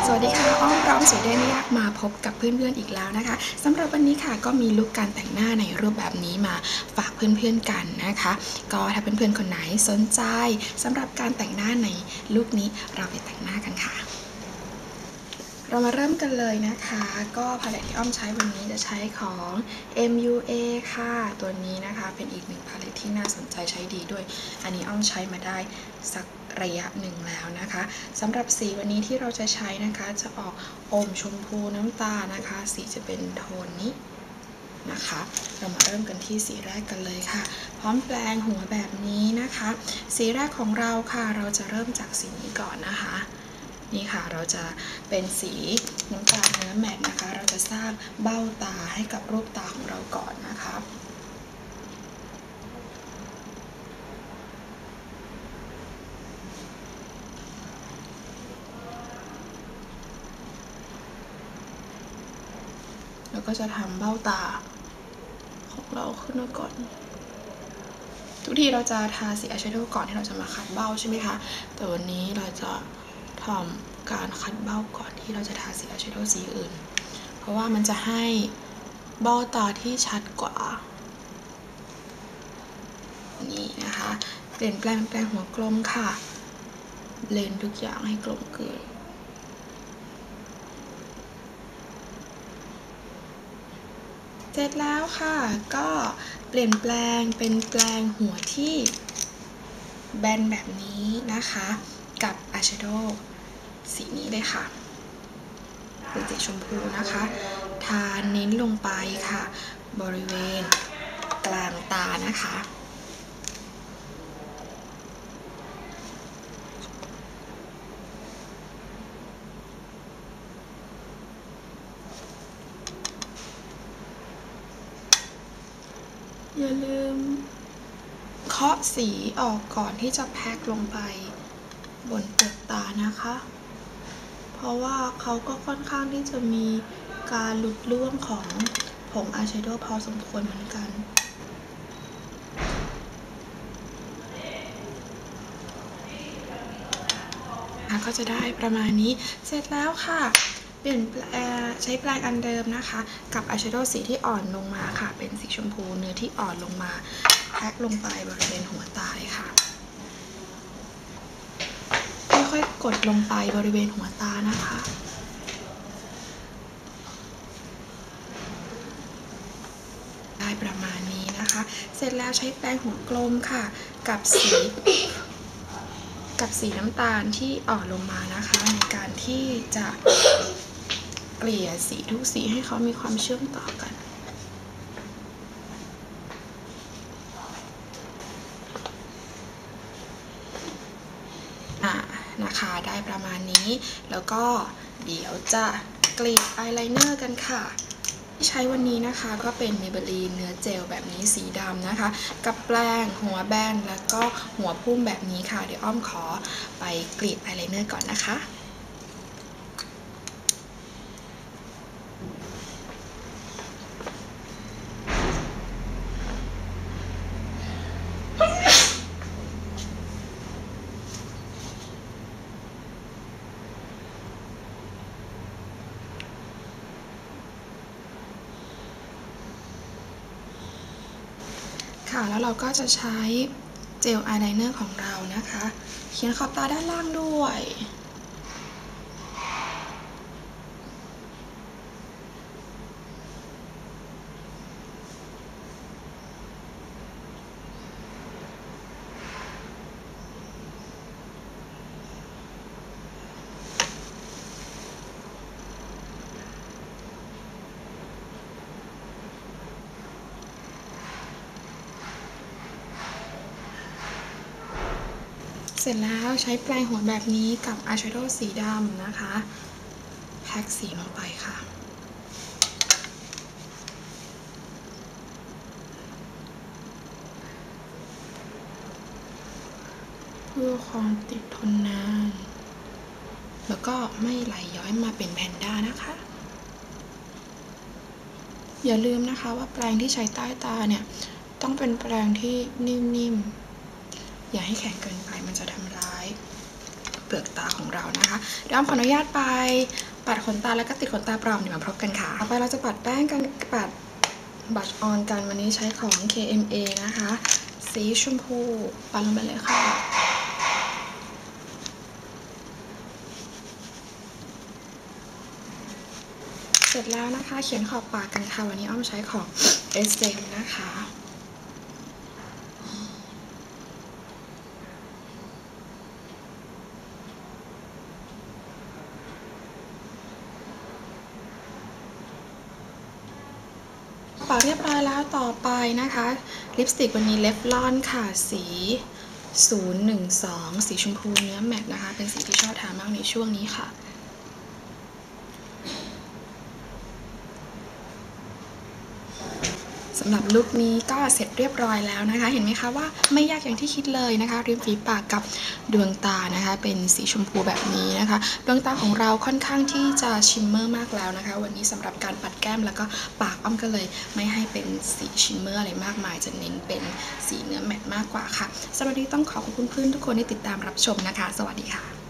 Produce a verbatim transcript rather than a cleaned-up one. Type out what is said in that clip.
สวัสดีค่ะอ้อมพร้อมสวยได้ไม่ยากมาพบกับเพื่อนๆอีกแล้วนะคะสำหรับวันนี้ค่ะก็มีลุคการแต่งหน้าในรูปแบบนี้มาฝากเพื่อนๆกันนะคะก็ถ้าเพื่อนๆคนไหนสนใจสำหรับการแต่งหน้าในลุคนี้เราไปแต่งหน้ากันค่ะเรามาเริ่มกันเลยนะคะก็พาเลตที่อ้อมใช้วันนี้จะใช้ของ เอ็ม ยู เอ ค่ะตัวนี้นะคะเป็นอีกหนึ่งพาเลตที่น่าสนใจใช้ดีด้วยอันนี้อ้อมใช้มาได้สักระยะหนึ่งแล้วนะคะสำหรับสีวันนี้ที่เราจะใช้นะคะจะออกอมชมพูน้ำตาลนะคะสีจะเป็นโทนนี้นะคะเรามาเริ่มกันที่สีแรกกันเลยค่ะพร้อมแปรงหัวแบบนี้นะคะสีแรกของเราค่ะเราจะเริ่มจากสีนี้ก่อนนะคะนี่ค่ะเราจะเป็นสีน้ำตาลเนื้อแมตต์นะคะเราจะสร้างเบ้าตาให้กับรูปตาของเราก่อนนะคะแล้วก็จะทำเบ้าตาของเราขึ้นมาก่อนทุกทีเราจะทาสีอายแชโดว์ก่อนที่เราจะมาคัดเบ้าใช่ไหมคะแต่วันนี้เราจะทำการคัดเบ้าก่อนที่เราจะทาสีอายแชโดว์สีอื่นเพราะว่ามันจะให้เบ้าตาที่ชัดกว่านี่นะคะเปลี่ยนแปลงแปลงหัวกลมค่ะเบลนทุกอย่างให้กลมกลืนเสร็จแล้วค่ะก็เปลี่ยนแปลงเป็นแปลงหัวที่แบนแบบนี้นะคะกับอายแชโดว์สีนี้เลยค่ะเป็นสีชมพูนะคะทาเน้นลงไปค่ะบริเวณกลางตานะคะอย่าลืมเคาะสีออกก่อนที่จะแพ็คลงไปบนเปลือกตานะคะเพราะว่าเขาก็ค่อนข้างที่จะมีการหลุดร่วงของผงอายแชโดว์พอสมควรเหมือนกันก็จะได้ประมาณนี้เสร็จแล้วค่ะเปลี่ยนใช้แปรงอันเดิมนะคะกับอายแชโดว์สีที่อ่อนลงมาค่ะเป็นสีชมพูเนื้อที่อ่อนลงมาแพ็คลงไปบริเวณหัวตาเลยค่ะค่อยๆกดลงไปบริเวณหัวตานะคะได้ประมาณนี้นะคะเสร็จแล้วใช้แปรงหัวกลมค่ะกับสีกับสีน้ำตาลที่อ่อนลงมานะคะในการที่จะเกลี่ยสีทุกสีให้เขามีความเชื่อมต่อกันอ่ะนะคะได้ประมาณนี้แล้วก็เดี๋ยวจะเกลี่ยอายไลเนอร์กันค่ะที่ใช้วันนี้นะคะก็เป็น Maybelline เนื้อเจลแบบนี้สีดำนะคะกับแปรงหัวแบนแล้วก็หัวพุ่มแบบนี้ค่ะเดี๋ยวอ้อมขอไปกรีดอายไลเนอร์ก่อนนะคะค่ะแล้วเราก็จะใช้เจลอายไลเนอร์ของเรานะคะเขียนขอบตาด้านล่างด้วยเสร็จแล้วใช้แปรงหัวแบบนี้กับอายแชโดว์สีดำนะคะแพ็คสีลงไปค่ะเพื่อความติดทนนานแล้วก็ไม่ไหลย้อยมาเป็นแพนด้านะคะอย่าลืมนะคะว่าแปรงที่ใช้ใต้ตาเนี่ยต้องเป็นแปรงที่นิ่มๆอย่าให้แข็งเกินไปมันจะทำร้ายเปลือกตาของเรานะคะเดี๋ยวอ้อมขออนุญาตไปปัดขนตาแล้วก็ติดขนตาปลอมเดี๋ยวมาพบกันค่ะต่อไปเราจะปัดแป้งกันปัดบัชออนกันวันนี้ใช้ของ เค เอ็ม เอ นะคะสีชมพูปัดลงไปเลยค่ะเสร็จแล้วนะคะเขียนขอบปากกันค่ะวันนี้อ้อมใช้ของ เอส เอ็ม นะคะปากเรียบร้อยแล้วต่อไปนะคะลิปสติกวันนี้เลฟลอนค่ะสีศูนย์หนึ่งสองสีชมพูเนื้อแมตต์นะคะเป็นสีที่ชอบทามากในช่วงนี้ค่ะสำหรับลุคนี้ก็เสร็จเรียบร้อยแล้วนะคะเห็นไหมคะว่าไม่ยากอย่างที่คิดเลยนะคะริมฝีปากกับดวงตานะคะเป็นสีชมพูแบบนี้นะคะดวงตาของเราค่อนข้างที่จะชิมเมอร์มากแล้วนะคะวันนี้สำหรับการปัดแก้มแล้วก็ปากอ้อมก็เลยไม่ให้เป็นสีชิมเมอร์อะไรมากมายจะเน้นเป็นสีเนื้อแมตต์มากกว่าค่ะสำหรับวันนี้ต้องขอขอบคุณเพื่อนทุกคนที่ติดตามรับชมนะคะสวัสดีค่ะ